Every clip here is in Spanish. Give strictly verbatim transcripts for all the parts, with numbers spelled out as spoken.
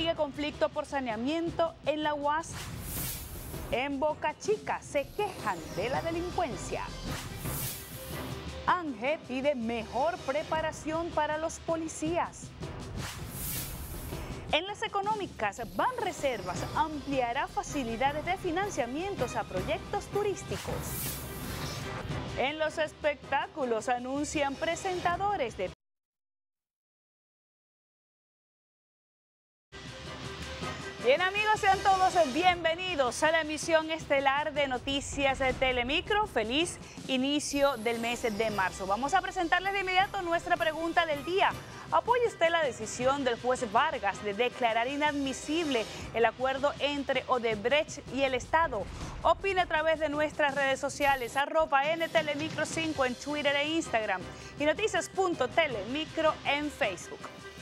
Sigue conflicto por saneamiento en la U A S. En Boca Chica se quejan de la delincuencia. ANGE pide mejor preparación para los policías. En las económicas, Banreservas ampliará facilidades de financiamientos a proyectos turísticos. En los espectáculos anuncian presentadores de Bien amigos, sean todos bienvenidos a la emisión estelar de Noticias de Telemicro. Feliz inicio del mes de marzo. Vamos a presentarles de inmediato nuestra pregunta del día. ¿Apoya usted la decisión del juez Vargas de declarar inadmisible el acuerdo entre Odebrecht y el Estado? Opine a través de nuestras redes sociales, arroba N Telemicro cinco en Twitter e Instagram y noticias punto telemicro en Facebook.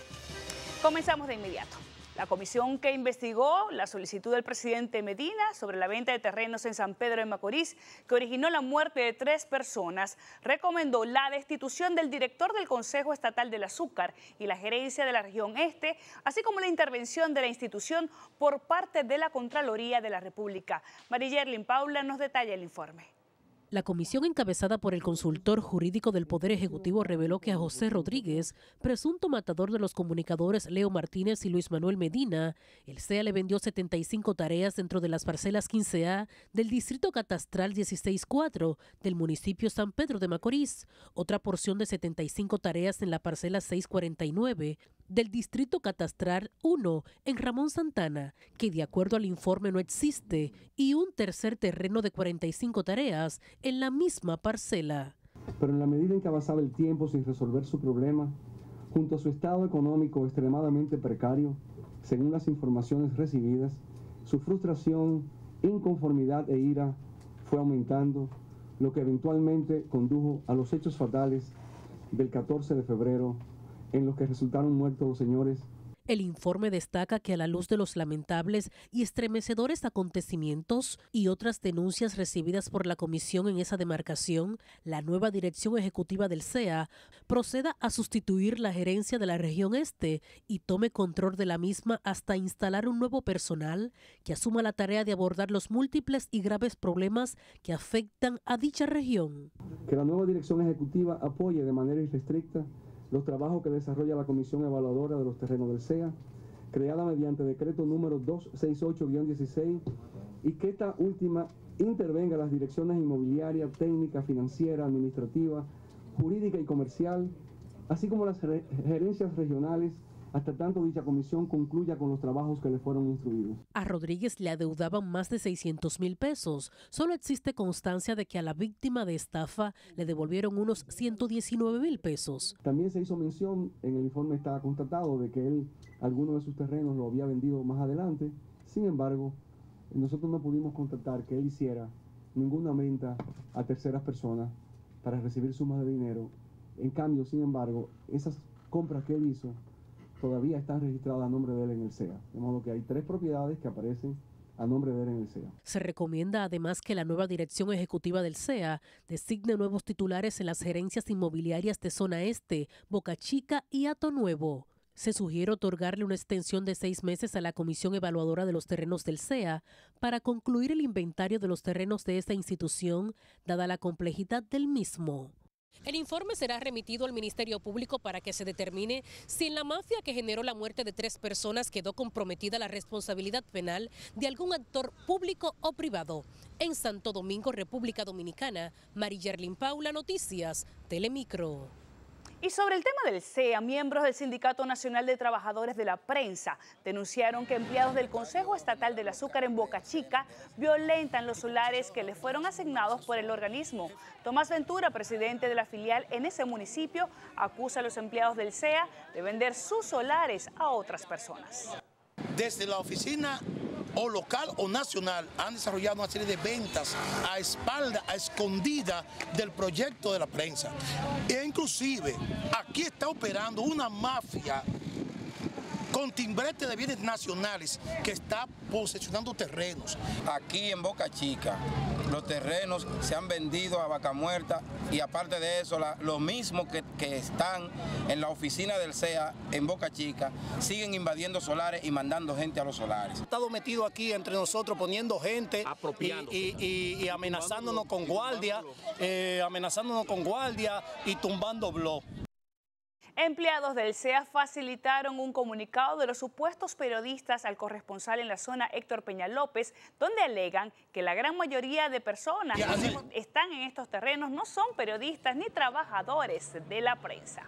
Comenzamos de inmediato. La comisión que investigó la solicitud del presidente Medina sobre la venta de terrenos en San Pedro de Macorís, que originó la muerte de tres personas, recomendó la destitución del director del Consejo Estatal del Azúcar y la gerencia de la región este, así como la intervención de la institución por parte de la Contraloría de la República. Mariyerlin Paula nos detalla el informe. La comisión encabezada por el consultor jurídico del Poder Ejecutivo reveló que a José Rodríguez, presunto matador de los comunicadores Leo Martínez y Luis Manuel Medina, el C E A le vendió setenta y cinco tareas dentro de las parcelas quince A del distrito catastral dieciséis cuatro del municipio San Pedro de Macorís, otra porción de setenta y cinco tareas en la parcela seiscientos cuarenta y nueve del distrito catastral uno en Ramón Santana, que de acuerdo al informe no existe, y un tercer terreno de cuarenta y cinco tareas en la misma parcela. Pero en la medida en que avanzaba el tiempo sin resolver su problema, junto a su estado económico extremadamente precario, según las informaciones recibidas, su frustración, inconformidad e ira fue aumentando, lo que eventualmente condujo a los hechos fatales del catorce de febrero, en los que resultaron muertos los señores. El informe destaca que a la luz de los lamentables y estremecedores acontecimientos y otras denuncias recibidas por la comisión en esa demarcación, la nueva dirección ejecutiva del C E A proceda a sustituir la gerencia de la región este y tome control de la misma hasta instalar un nuevo personal que asuma la tarea de abordar los múltiples y graves problemas que afectan a dicha región. Que la nueva dirección ejecutiva apoye de manera irrestricta los trabajos que desarrolla la Comisión Evaluadora de los Terrenos del C E A, creada mediante decreto número doscientos sesenta y ocho guión dieciséis, y que esta última intervenga las direcciones inmobiliaria, técnica, financiera, administrativa, jurídica y comercial, así como las gerencias regionales, hasta tanto dicha comisión concluya con los trabajos que le fueron instruidos. A Rodríguez le adeudaban más de seiscientos mil pesos. Solo existe constancia de que a la víctima de estafa le devolvieron unos ciento diecinueve mil pesos. También se hizo mención, en el informe está constatado, de que él algunos de sus terrenos lo había vendido más adelante. Sin embargo, nosotros no pudimos constatar que él hiciera ninguna venta a terceras personas para recibir sumas de dinero. En cambio, sin embargo, esas compras que él hizo todavía están registradas a nombre de él en el C E A. De modo que hay tres propiedades que aparecen a nombre de él en el C E A. Se recomienda además que la nueva dirección ejecutiva del C E A designe nuevos titulares en las gerencias inmobiliarias de Zona Este, Boca Chica y Hato Nuevo. Se sugiere otorgarle una extensión de seis meses a la Comisión Evaluadora de los Terrenos del C E A para concluir el inventario de los terrenos de esta institución, dada la complejidad del mismo. El informe será remitido al Ministerio Público para que se determine si en la mafia que generó la muerte de tres personas quedó comprometida la responsabilidad penal de algún actor público o privado. En Santo Domingo, República Dominicana, Mariyerlin Paula, Noticias, Telemicro. Y sobre el tema del C E A, miembros del Sindicato Nacional de Trabajadores de la Prensa denunciaron que empleados del Consejo Estatal del Azúcar en Boca Chica violentan los solares que les fueron asignados por el organismo. Tomás Ventura, presidente de la filial en ese municipio, acusa a los empleados del C E A de vender sus solares a otras personas. Desde la oficina o local o nacional han desarrollado una serie de ventas a espalda, a escondida del proyecto de la prensa. E inclusive aquí está operando una mafia con timbrete de bienes nacionales que está posesionando terrenos. Aquí en Boca Chica los terrenos se han vendido a vaca muerta y aparte de eso, la, lo mismo que, que están en la oficina del C E A en Boca Chica, siguen invadiendo solares y mandando gente a los solares. Ha estado metido aquí entre nosotros poniendo gente y, y, y, y amenazándonos con guardia, eh, amenazándonos con guardia y tumbando blog. Empleados del C E A facilitaron un comunicado de los supuestos periodistas al corresponsal en la zona Héctor Peña López, donde alegan que la gran mayoría de personas que están en estos terrenos no son periodistas ni trabajadores de la prensa.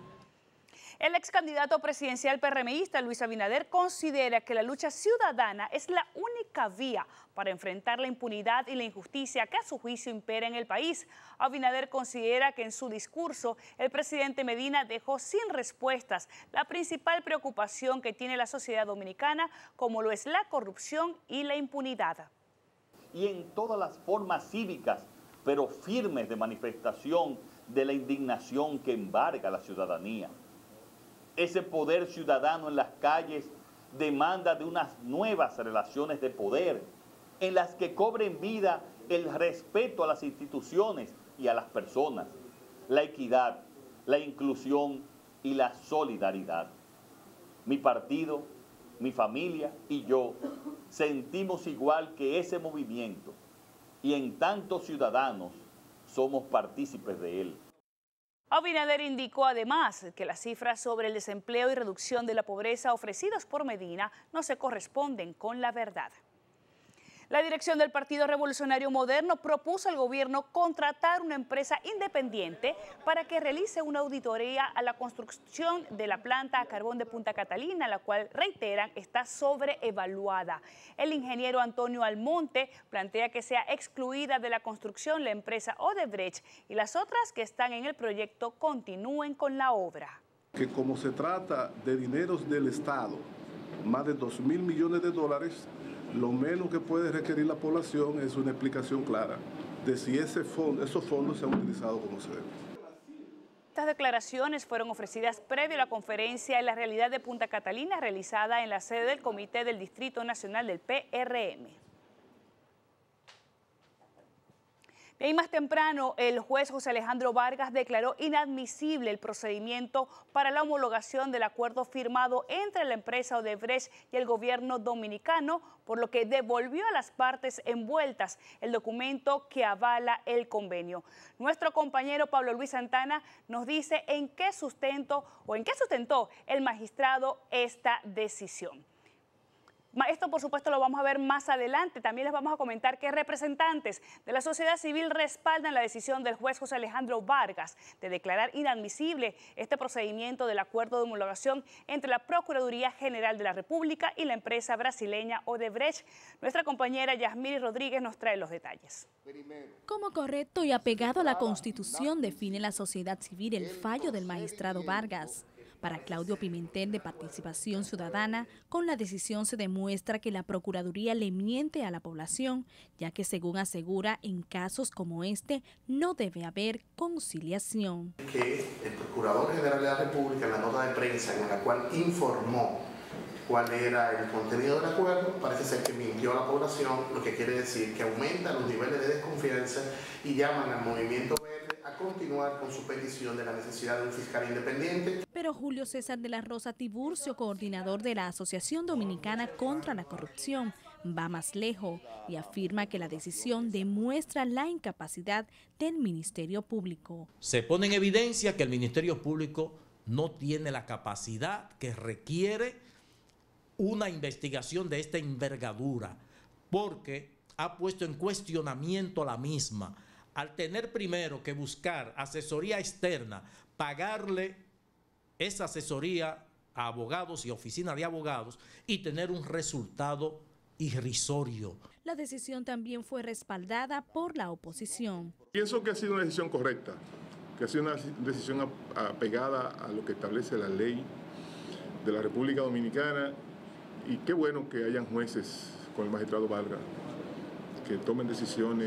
El ex candidato presidencial PRMista Luis Abinader considera que la lucha ciudadana es la única vía para enfrentar la impunidad y la injusticia que a su juicio impera en el país. Abinader considera que en su discurso el presidente Medina dejó sin respuestas la principal preocupación que tiene la sociedad dominicana, como lo es la corrupción y la impunidad. Y en todas las formas cívicas, pero firmes de manifestación de la indignación que embarga a la ciudadanía. Ese poder ciudadano en las calles demanda de unas nuevas relaciones de poder en las que cobren vida el respeto a las instituciones y a las personas, la equidad, la inclusión y la solidaridad. Mi partido, mi familia y yo sentimos igual que ese movimiento y en tantos ciudadanos somos partícipes de él. Abinader indicó además que las cifras sobre el desempleo y reducción de la pobreza ofrecidas por Medina no se corresponden con la verdad. La dirección del Partido Revolucionario Moderno propuso al gobierno contratar una empresa independiente para que realice una auditoría a la construcción de la planta a carbón de Punta Catalina, la cual, reiteran, está sobreevaluada. El ingeniero Antonio Almonte plantea que sea excluida de la construcción la empresa Odebrecht y las otras que están en el proyecto continúen con la obra. Que como se trata de dineros del Estado, más de dos mil millones de dólares, lo menos que puede requerir la población es una explicación clara de si ese fondo, esos fondos se han utilizado como se debe. Estas declaraciones fueron ofrecidas previo a la conferencia en la realidad de Punta Catalina realizada en la sede del Comité del Distrito Nacional del P R M. Y más temprano, el juez José Alejandro Vargas declaró inadmisible el procedimiento para la homologación del acuerdo firmado entre la empresa Odebrecht y el gobierno dominicano, por lo que devolvió a las partes envueltas el documento que avala el convenio. Nuestro compañero Pablo Luis Santana nos dice en qué sustento o en qué sustentó el magistrado esta decisión. Esto, por supuesto, lo vamos a ver más adelante. También les vamos a comentar que representantes de la sociedad civil respaldan la decisión del juez José Alejandro Vargas de declarar inadmisible este procedimiento del acuerdo de homologación entre la Procuraduría General de la República y la empresa brasileña Odebrecht. Nuestra compañera Yasmiri Rodríguez nos trae los detalles. Como correcto y apegado a la Constitución define la sociedad civil el fallo del magistrado Vargas. Para Claudio Pimentel, de Participación Ciudadana, con la decisión se demuestra que la Procuraduría le miente a la población, ya que, según asegura, en casos como este no debe haber conciliación. Que el Procurador General de la República, en la nota de prensa en la cual informó cuál era el contenido del acuerdo, parece ser que mintió a la población, lo que quiere decir que aumenta los niveles de desconfianza y llaman al movimiento verde a continuar con su petición de la necesidad de un fiscal independiente. Pero Julio César de la Rosa Tiburcio, coordinador de la Asociación Dominicana contra la Corrupción, va más lejos y afirma que la decisión demuestra la incapacidad del Ministerio Público. Se pone en evidencia que el Ministerio Público no tiene la capacidad que requiere una investigación de esta envergadura, porque ha puesto en cuestionamiento la misma, al tener primero que buscar asesoría externa, pagarle esa asesoría a abogados y oficinas de abogados y tener un resultado irrisorio. La decisión también fue respaldada por la oposición. Pienso que ha sido una decisión correcta, que ha sido una decisión apegada a lo que establece la ley de la República Dominicana, y qué bueno que hayan jueces con el magistrado Vargas que tomen decisiones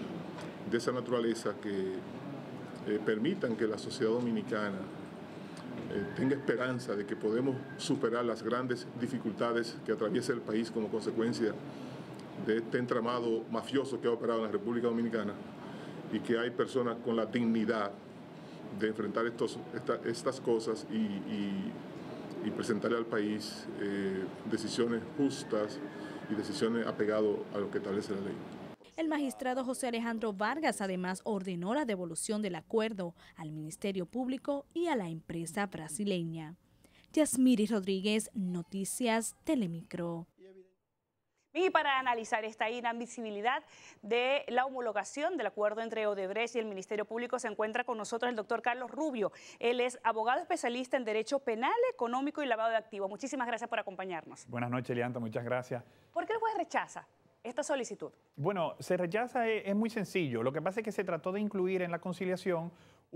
de esa naturaleza que eh, permitan que la sociedad dominicana eh, tenga esperanza de que podemos superar las grandes dificultades que atraviesa el país como consecuencia de este entramado mafioso que ha operado en la República Dominicana, y que hay personas con la dignidad de enfrentar estos, esta, estas cosas y, y, y presentarle al país eh, decisiones justas y decisiones apegadas a lo que establece la ley. El magistrado José Alejandro Vargas además ordenó la devolución del acuerdo al Ministerio Público y a la empresa brasileña. Yasmiri Rodríguez, Noticias Telemicro. Y para analizar esta inadmisibilidad de la homologación del acuerdo entre Odebrecht y el Ministerio Público se encuentra con nosotros el doctor Carlos Rubio. Él es abogado especialista en Derecho Penal, Económico y Lavado de Activos. Muchísimas gracias por acompañarnos. Buenas noches, Elianta, muchas gracias. ¿Por qué el juez rechaza esta solicitud? Bueno, se rechaza, es, es muy sencillo. Lo que pasa es que se trató de incluir en la conciliación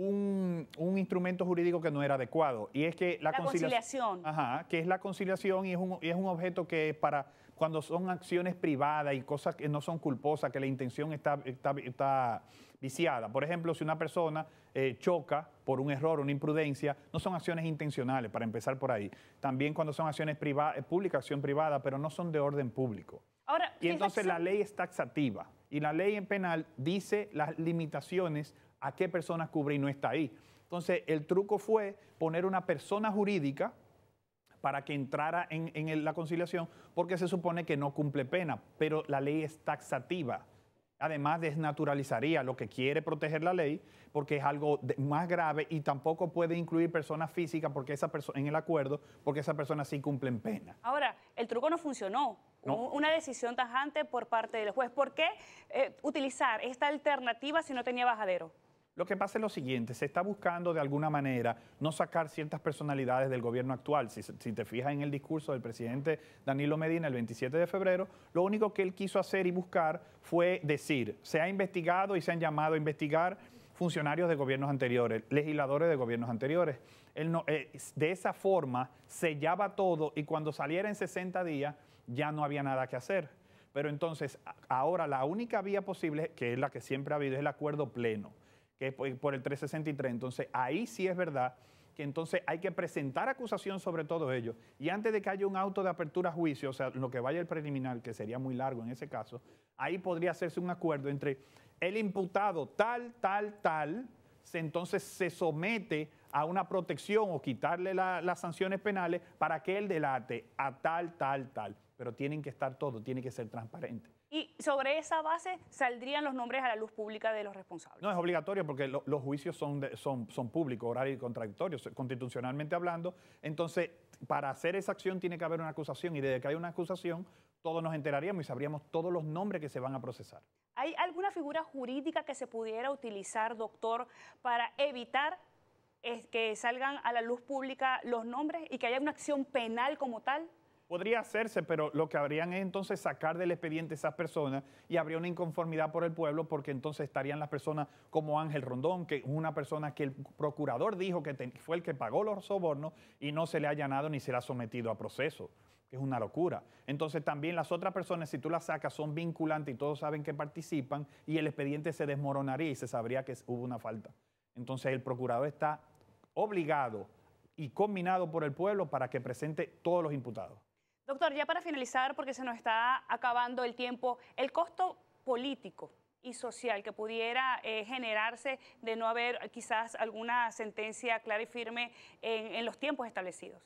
un, un instrumento jurídico que no era adecuado. Y es que la, la conciliación. conciliación. Ajá, que es la conciliación y es un, y es un objeto que es para cuando son acciones privadas y cosas que no son culposas, que la intención está, está, está viciada. Por ejemplo, si una persona eh, choca por un error, una imprudencia, no son acciones intencionales, para empezar por ahí. También cuando son acciones privadas, pública, acción privada, pero no son de orden público. Ahora, y entonces la ley es taxativa y la ley en penal dice las limitaciones a qué personas cubre y no está ahí. Entonces el truco fue poner una persona jurídica para que entrara en, en el, la conciliación, porque se supone que no cumple pena, pero la ley es taxativa. Además, desnaturalizaría lo que quiere proteger la ley, porque es algo de, más grave, y tampoco puede incluir personas físicas porque esa persona en el acuerdo, porque esas personas sí cumplen pena. Ahora, el truco no funcionó. No. Una decisión tajante por parte del juez. ¿Por qué eh, utilizar esta alternativa si no tenía bajadero? Lo que pasa es lo siguiente, se está buscando de alguna manera no sacar ciertas personalidades del gobierno actual. Si, si te fijas en el discurso del presidente Danilo Medina el veintisiete de febrero, lo único que él quiso hacer y buscar fue decir, se ha investigado y se han llamado a investigar funcionarios de gobiernos anteriores, legisladores de gobiernos anteriores. Él no, eh, de esa forma sellaba todo y cuando saliera en sesenta días ya no había nada que hacer. Pero entonces ahora la única vía posible, que es la que siempre ha habido, es el acuerdo pleno, que es por el trescientos sesenta y tres. Entonces, ahí sí es verdad que entonces hay que presentar acusación sobre todo ello. Y antes de que haya un auto de apertura a juicio, o sea, lo que vaya el preliminar, que sería muy largo en ese caso, ahí podría hacerse un acuerdo entre el imputado tal, tal, tal, se, entonces se somete a una protección o quitarle la, las sanciones penales para que él delate a tal, tal, tal. Pero tienen que estar todo, tiene que ser transparente. Y sobre esa base saldrían los nombres a la luz pública de los responsables. No es obligatorio porque lo, los juicios son, de, son, son públicos, horarios y contradictorios, constitucionalmente hablando. Entonces, para hacer esa acción tiene que haber una acusación y desde que hay una acusación, todos nos enteraríamos y sabríamos todos los nombres que se van a procesar. ¿Hay alguna figura jurídica que se pudiera utilizar, doctor, para evitar eh, que salgan a la luz pública los nombres y que haya una acción penal como tal? Podría hacerse, pero lo que habrían es entonces sacar del expediente esas personas y habría una inconformidad por el pueblo porque entonces estarían las personas como Ángel Rondón, que es una persona que el procurador dijo que fue el que pagó los sobornos y no se le ha allanado ni se le ha sometido a proceso, que es una locura. Entonces también las otras personas, si tú las sacas, son vinculantes y todos saben que participan y el expediente se desmoronaría y se sabría que hubo una falta. Entonces el procurador está obligado y combinado por el pueblo para que presente todos los imputados. Doctor, ya para finalizar, porque se nos está acabando el tiempo, el costo político y social que pudiera eh, generarse de no haber quizás alguna sentencia clara y firme en, en los tiempos establecidos.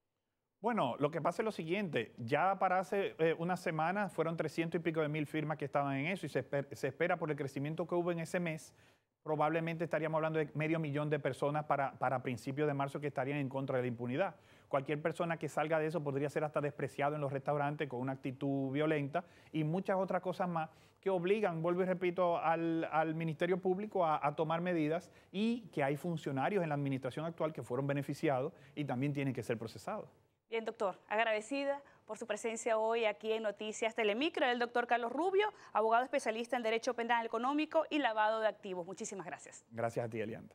Bueno, lo que pasa es lo siguiente, ya para hace eh, unas semanas fueron trescientos y pico de mil firmas que estaban en eso y se, esper se espera por el crecimiento que hubo en ese mes, probablemente estaríamos hablando de medio millón de personas para, para principios de marzo que estarían en contra de la impunidad. Cualquier persona que salga de eso podría ser hasta despreciado en los restaurantes con una actitud violenta y muchas otras cosas más que obligan, vuelvo y repito, al, al Ministerio Público a, a tomar medidas y que hay funcionarios en la administración actual que fueron beneficiados y también tienen que ser procesados. Bien, doctor, agradecida por su presencia hoy aquí en Noticias Telemicro, el doctor Carlos Rubio, abogado especialista en Derecho Penal Económico y Lavado de Activos. Muchísimas gracias. Gracias a ti, Elianta.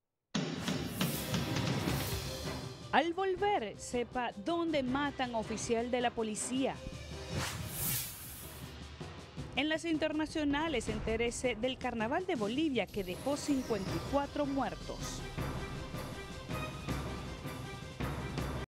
Al volver, sepa dónde matan a oficial de la policía. En las internacionales, entérese del Carnaval de Bolivia que dejó cincuenta y cuatro muertos.